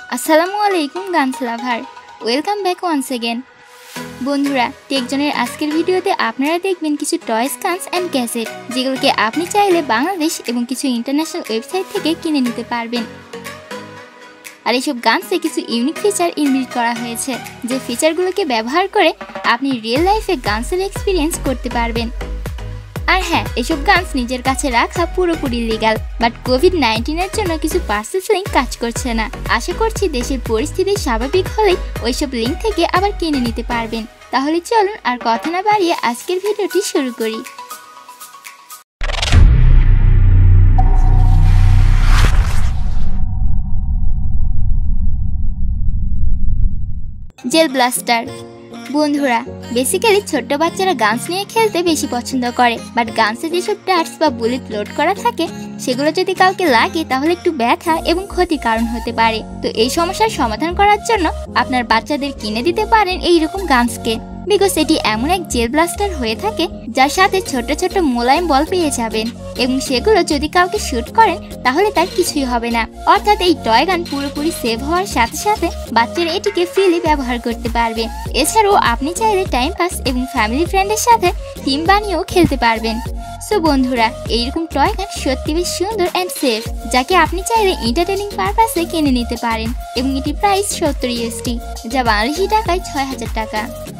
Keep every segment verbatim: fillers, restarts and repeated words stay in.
আসসালামু আলাইকুম guns lover, welcome back once again. বন্ধুরা, টেকজনের আজকের ভিডিওতে আপনারা দেখবেন কিছু টয়েস, গানস অ্যান্ড গ্যাজেট যেগুলোকে আপনি চাইলে বাংলাদেশ এবং কিছু ইন্টারন্যাশনাল ওয়েবসাইট থেকে কিনে নিতে পারবেন। আর এইসব গানসে কিছু ইউনিক ফিচার ইনবিল্ট করা হয়েছে, যে ফিচারগুলোকে ব্যবহার করে আপনি রিয়েল লাইফে গানসের এক্সপিরিয়েন্স করতে পারবেন। আর হ্যাঁ, এসব গানস নিজের কাছে রাখা পুরোপুরি লিগাল, বাট কোভিড নাইন্টিনের জন্য কিছু পার্সেস লিঙ্ক কাজ করছে না। আশা করছি দেশের পরিস্থিতি স্বাভাবিক হলেই ওইসব লিঙ্ক থেকে আবার কিনে নিতে পারবেন। তাহলে চলুন আর কথা না বাড়িয়ে আজকের ভিডিওটি শুরু করি। Jail blaster. বন্ধুরা, বেসিক্যালি ছোট্ট বাচ্চারা গানস নিয়ে খেলতে বেশি পছন্দ করে, বাট গানসে যেসব ডার্টস বা বুলেট লোড করা থাকে সেগুলো যদি কাউকে লাগে তাহলে একটু ব্যথা এবং ক্ষতির কারণ হতে পারে। তো এই সমস্যার সমাধান করার জন্য আপনার বাচ্চাদের কিনে দিতে পারেন এইরকম গানসকে, বিকজ এটি এমন এক জেল ব্লাস্টার হয়ে থাকে যার সাথে ছোট ছোট মোলায়েম বল পেয়ে যাবেন, এবং সেগুলো যদি কাউকে শুট করেন তাহলে তার কিছুই হবে না। অর্থাৎ এই টয় গান পুরোপুরি সেভ হওয়ার সাথে সাথে বাচ্চারা এটিকে ফ্রিলি ব্যবহার করতে পারবে। এছাড়াও আপনি চাইলে টাইম পাস এবং ফ্যামিলি ফ্রেন্ডের সাথে টিম বানিয়েও খেলতে পারবেন। সো বন্ধুরা, এইরকম টয় গান সত্যি বেশ সুন্দর অ্যান্ড সেফ, যাকে আপনি চাইলে এন্টারটেইনিং পারপাসে কিনে নিতে পারেন, এবং এটির প্রাইস সত্তর ইউএসডি, যা বাংলাদেশি টাকায় ছয় হাজার টাকা।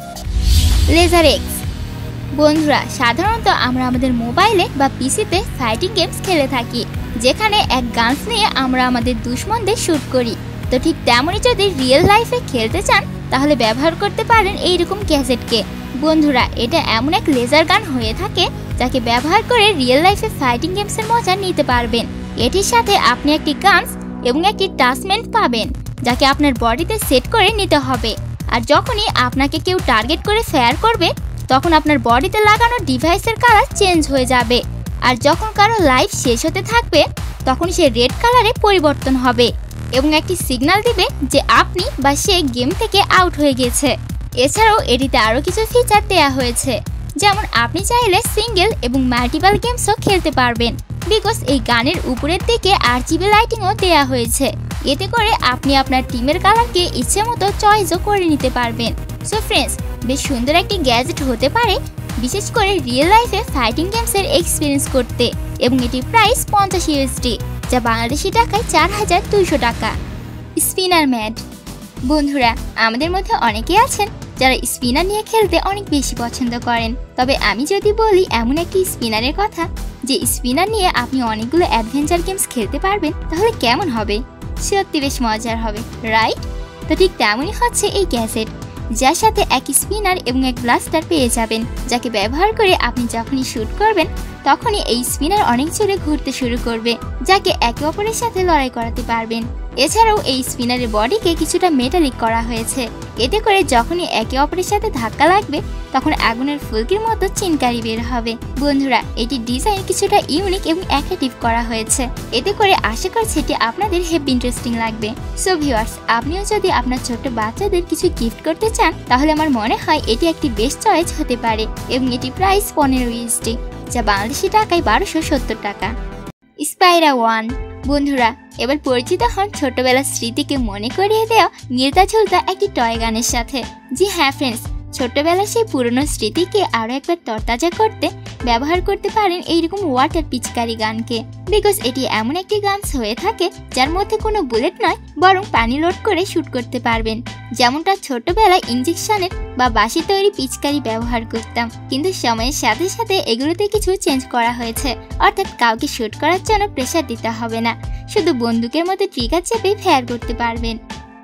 Laser X. বন্ধুরা, সাধারণত আমরা আমাদের মোবাইলে বা পিসিতে ফাইটিং গেমস খেলে থাকি, যেখানে এক গানস নিয়ে আমরা আমাদের দুশমনদের শুট করি। তো ঠিক তেমনই যদি রিয়েল লাইফে খেলতে চান তাহলে ব্যবহার করতে পারেন এইরকম গ্যাজেটকে। বন্ধুরা, এটা এমন এক লেজার গান হয়ে থাকে যাকে ব্যবহার করে রিয়েল লাইফে ফাইটিং গেমসের মজা নিতে পারবেন। এটির সাথে আপনি একটি গানস এবং একটি টাচমেন্ট পাবেন, যাকে আপনার বডিতে সেট করে নিতে হবে। আর যখনই আপনাকে কেউ টার্গেট করে ফায়ার করবে তখন আপনার বডিতে লাগানো ডিভাইসের কালার চেঞ্জ হয়ে যাবে, আর যখন কারো লাইফ শেষ হতে থাকবে তখন সে রেড কালারে পরিবর্তন হবে এবং একটি সিগন্যাল দিবে যে আপনি বা সে গেম থেকে আউট হয়ে গেছে। এছাড়াও এটিতে আরও কিছু ফিচার দেওয়া হয়েছে, যেমন আপনি চাইলে সিঙ্গেল এবং মাল্টিপল গেমসও খেলতে পারবেন, বিকজ এই গানের উপরের দিকে আরজিবি লাইটিংও দেওয়া হয়েছে। এতে করে আপনি আপনার টিমের কালারকে ইচ্ছে মতো চয়েসও করে নিতে পারবেন। সো ফ্রেন্ডস, বেশ সুন্দর একটি গ্যাজেট হতে পারে, বিশেষ করে রিয়েল লাইফে ফাইটিং গেমসের এক্সপিরিয়েন্স করতে, এবং এটির প্রাইস পঞ্চাশ ইউএসডি, যা বাংলাদেশি টাকায় চার হাজার দুইশো টাকা। Spinner mat. বন্ধুরা, আমাদের মধ্যে অনেকে আছেন যারা স্পিনার নিয়ে খেলতে অনেক বেশি পছন্দ করেন, তবে আমি যদি বলি এমন একটি স্পিনারের কথা যে স্পিনার নিয়ে আপনি অনেকগুলো অ্যাডভেঞ্চার গেমস খেলতে পারবেন, তাহলে কেমন হবে? সত্যি বেশ মজার হবে, রাইট? তো ঠিক তেমনই হচ্ছে এই গ্যাজেট, যার সাথে এক স্পিনার এবং এক ব্লাস্টার পেয়ে যাবেন, যাকে ব্যবহার করে আপনি যখনই শুট করবেন তখনই এই স্পিনার অনেক জোরে ঘুরতে শুরু করবে, যাকে একে অপরের সাথে লড়াই করাতে পারবেন। এছাড়াও এই স্পিনারের বডিকে কিছুটা মেটালিক করা হয়েছে, এতে করে যখনই একে অপরের সাথে ধাক্কা লাগবে তখন আগুনের ফুলকির মতো চিনকারি বের হবে। বন্ধুরা, এটি ডিজাইন কিছুটা ইউনিক এবং অ্যাট্রাকটিভ করা হয়েছে, এতে করে আশা করছি এটি আপনাদের হেভি ইন্টারেস্টিং লাগবে। সো ভিউয়ার্স, আপনিও যদি আপনার ছোট্ট বাচ্চাদের কিছু গিফট করতে চান তাহলে আমার মনে হয় এটি একটি বেস্ট চয়েস হতে পারে, এবং এটি প্রাইস পনেরো ইউএসডি, যা বাংলাদেশি টাকায় বারোশো সত্তর টাকা। Spyra one. বন্ধুরা, এবার পরিচিত হন ছোটবেলার স্মৃতিকে মনে করিয়ে দেওয়া মিলতা ঝুলতা একটি টয় গানের সাথে। জি হ্যাঁ ফ্রেন্ডস, ছোট্টবেলার সেই পুরনো স্মৃতিকে আরও একবার তরতাজা করতে ব্যবহার করতে পারেন এইরকম ওয়াটার পিচকারি গানকে, বিকজ এটি এমন একটি গানস হয়ে থাকে যার মধ্যে কোনো বুলেট নয় বরং পানি লোড করে শুট করতে পারবেন, যেমনটা ছোটবেলায় ইঞ্জেকশনের বা বাঁশি তৈরি পিচকারি ব্যবহার করতাম, কিন্তু সময়ের সাথে সাথে এগুলোতে কিছু চেঞ্জ করা হয়েছে। অর্থাৎ কাউকে শুট করার জন্য প্রেশার দিতে হবে না, শুধু বন্দুকের মতো ট্রিগার চেপে ফায়ার করতে পারবেন।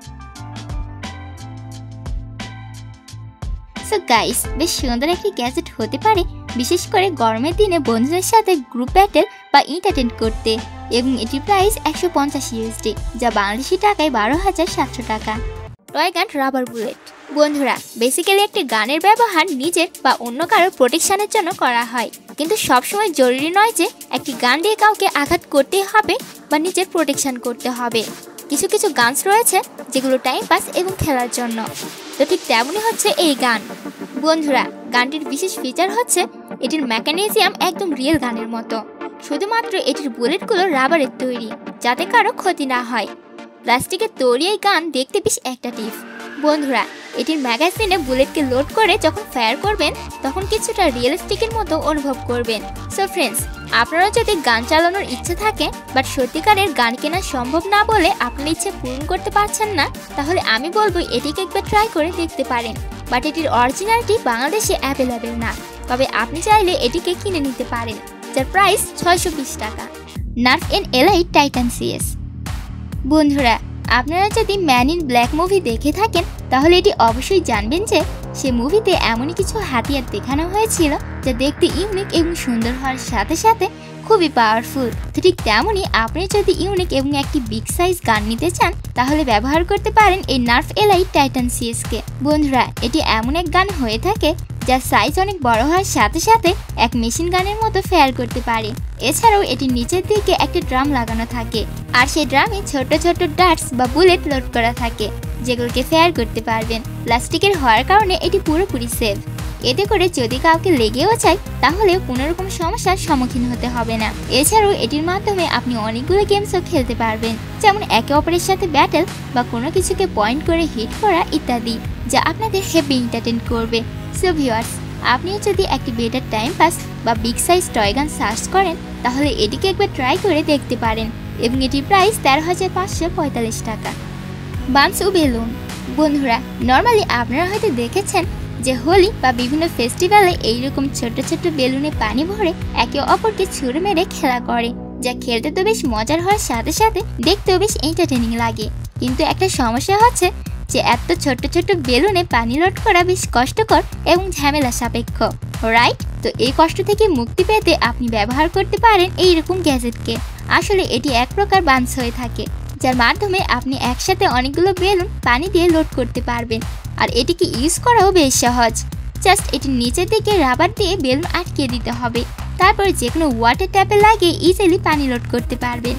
সো গাইস, বেশ সুন্দর একটি গ্যাজেট হতে পারে, বিশেষ করে গরমের দিনে বন্ধুদের সাথে গ্রুপ ব্যাটেল বা এন্টারটেইন করতে, এবং এটির প্রাইস একশো পঞ্চাশ ইউএসডি, যা বাংলাদেশি টাকায় বারো হাজার সাতশো টাকা। টয় গান রাবার বুলেট। বন্ধুরা, বেসিক্যালি একটি গানের ব্যবহার নিজের বা অন্য কারোর প্রোটেকশনের জন্য করা হয়, কিন্তু সবসময় জরুরি নয় যে একটি গান দিয়ে কাউকে আঘাত করতেই হবে বা নিজের প্রোটেকশন করতে হবে। কিছু কিছু গানস রয়েছে যেগুলো টাইম পাস এবং খেলার জন্য, তো ঠিক তেমনই হচ্ছে এই গান। বন্ধুরা, গানটির বিশেষ ফিচার হচ্ছে এটির মেকানিজম একদম রিয়েল গানের মতো, শুধুমাত্র এটির বুলেটগুলো রাবারের তৈরি, যাতে কারো ক্ষতি না হয়। প্লাস্টিকের তৈরি এই গান দেখতে বেশ অ্যাট্রাকটিভ। বন্ধুরা, এটির ম্যাগাজিনে বুলেটকে লোড করে যখন ফায়ার করবেন তখন কিছুটা রিয়েলিস্টিকের মতো অনুভব করবেন। সো ফ্রেন্ডস, আপনারা যদি গান চালানোর ইচ্ছে থাকে বাট সত্যিকারের গান কেনা সম্ভব না বলে আপনার ইচ্ছে পূরণ করতে পারছেন না, তাহলে আমি বলবো এটিকে একবার ট্রাই করে দেখতে পারেন। বাট এটির অরিজিনালটি বাংলাদেশে অ্যাভেলেবেল না, তবে আপনি চাইলে এটিকে কিনে নিতে পারেন, যার প্রাইস ছয়শো বিশ টাকা। Nerf N Elite Titan CS. বন্ধুরা, আপনারা যদি ম্যান ইন ব্ল্যাক মুভি দেখে থাকেন তাহলে এটি অবশ্যই জানবেন যে সে মুভিতে এমনই কিছু হাতিয়ার দেখানো হয়েছিল যা দেখতে ইউনিক এবং সুন্দর হওয়ার সাথে সাথে খুবই পাওয়ারফুল। তো ঠিক তেমনই আপনি যদি ইউনিক এবং একটি বিগ সাইজ গান নিতে চান তাহলে ব্যবহার করতে পারেন এই নার্ভ এলাইট টাইটান সিএসকে। বন্ধুরা, এটি এমন এক গান হয়ে থাকে যার সাইজ অনেক বড় হওয়ার সাথে সাথে এক মেশিন গানের মতো ফায়ার করতে পারে। এছাড়াও এটির নিচের দিকে একটা ড্রাম লাগানো থাকে, আর সেই ড্রামে ছোট ছোট ডার্টস বা বুলেট লোড করা থাকে যেগুলোকে ফায়ার করতে পারবেন। প্লাস্টিকের হওয়ার কারণে এটি পুরোপুরি সেফ। এতে করে যদি কাউকে লেগেও যায় তাহলে কোনোরকম সমস্যার সম্মুখীন হতে হবে না। এছাড়াও এটির মাধ্যমে আপনি অনেকগুলো গেমসও খেলতে পারবেন, যেমন একে অপরের সাথে ব্যাটেল বা কোনো কিছুকে পয়েন্ট করে হিট করা ইত্যাদি, যা আপনাদের হেভি এন্টারটেইন করবে। সো ভিউয়ার্স, আপনিও যদি একটি বেটার টাইম পাস বা big size toy gun search করেন তাহলে এটিকে একবার ট্রাই করে দেখতে পারেন, এবং এটির প্রাইস তেরো হাজার পাঁচশো পঁয়তাল্লিশ টাকা। Bunch O balloon. বন্ধুরা, নর্মালি আপনারা হয়তো দেখেছেন যে হোলি বা বিভিন্ন ফেস্টিভ্যালে এইরকম ছোট ছোট বেলুনে পানি ভরে একে অপরকে ছুঁড়ে মেরে খেলা করে, যা খেলতে তো বেশ মজার হওয়ার সাথে সাথে দেখতেও বেশ এন্টারটেইনিং লাগে। কিন্তু একটা সমস্যা হচ্ছে যে এত ছোট ছোট বেলুনে পানি লোড করা বেশ কষ্টকর এবং ঝামেলা সাপেক্ষ, রাইট? তো এই কষ্ট থেকে মুক্তি পেতে আপনি ব্যবহার করতে পারেন এইরকম গ্যাজেটকে। আসলে এটি এক প্রকার বান্স হয়ে থাকে যার মাধ্যমে আপনি একসাথে অনেকগুলো বেলুন পানি দিয়ে লোড করতে পারবেন, আর এটিকে ইউজ করাও বেশ সহজ। জাস্ট এটির নিচের দিকে রাবার দিয়ে বেলুন আটকে দিতে হবে, তারপর যে কোনো ওয়াটার ট্যাপে লাগিয়ে ইজিলি পানি লোড করতে পারবেন।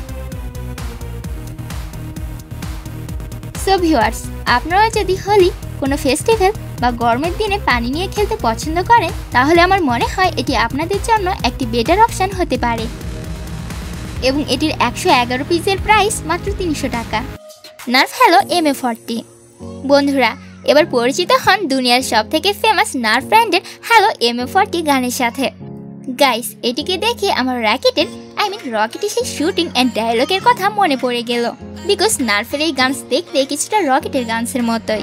সো ভিউয়ার্স, আপনারা যদি হোলি, কোনো ফেস্টিভ্যাল বা গরমের দিনে পানি নিয়ে খেলতে পছন্দ করেন তাহলে আমার মনে হয় এটি আপনাদের জন্য একটি বেটার অপশান হতে পারে। এবং এটির একশো এগারো পিসের প্রাইস মাত্র তিনশো টাকা। Nerf Halo M A forty. বন্ধুরা, এবার পরিচিত হন দুনিয়ার সব থেকে ফেমাস নার্ভ ব্র্যান্ডের হ্যালো এম এ ফর্টি গানের সাথে। গাইস, এটিকে দেখে আমার র্যাকেটের আই মিন রকেটের সেই শুটিং অ্যান্ড ডায়লগের কথা মনে পড়ে গেল, বিকজ নার্ভের এই গানস দেখতে কিছুটা রকেটের গানসের মতোই।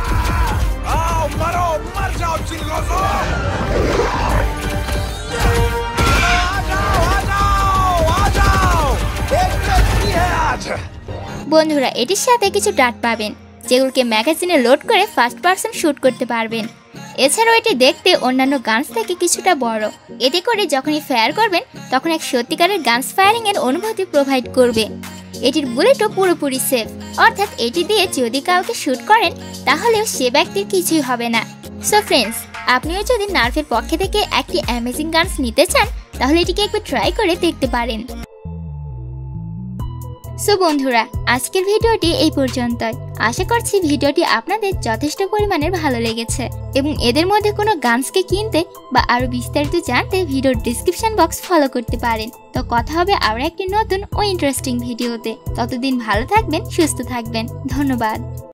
বন্ধুরা, এটির সাথে কিছু ডাট পাবেন যেগুলোকে ম্যাগাজিনে লোড করে ফার্স্ট পার্সন শুট করতে পারবেন। এছাড়াও এটি দেখতে অন্যান্য গানস থেকে কিছুটা বড়, এতে করে যখনই ফায়ার করবেন তখন এক সত্যিকারের গানস ফায়ারিং এর অনুভূতি প্রোভাইড করবে। এটির বুলেটও পুরোপুরি সেফ, অর্থাৎ এটি দিয়ে যদি কাউকে শুট করেন তাহলেও সে ব্যক্তির কিছুই হবে না। সো ফ্রেন্ডস, আপনিও যদি নার্ভের পক্ষ থেকে একটি অ্যামেজিং গানস নিতে চান তাহলে এটিকে একবার ট্রাই করে দেখতে পারেন। সো বন্ধুরা, আজকের ভিডিওটি এই পর্যন্তই। আশা করছি ভিডিওটি আপনাদের যথেষ্ট পরিমাণের ভালো লেগেছে, এবং এদের মধ্যে কোনো গানসকে কিনতে বা আরো বিস্তারিত জানতে ভিডিওর ডিসক্রিপশন বক্স ফলো করতে পারেন। তো কথা হবে আরো একটি নতুন ও ইন্টারেস্টিং ভিডিওতে। ততদিন ভালো থাকবেন, সুস্থ থাকবেন। ধন্যবাদ।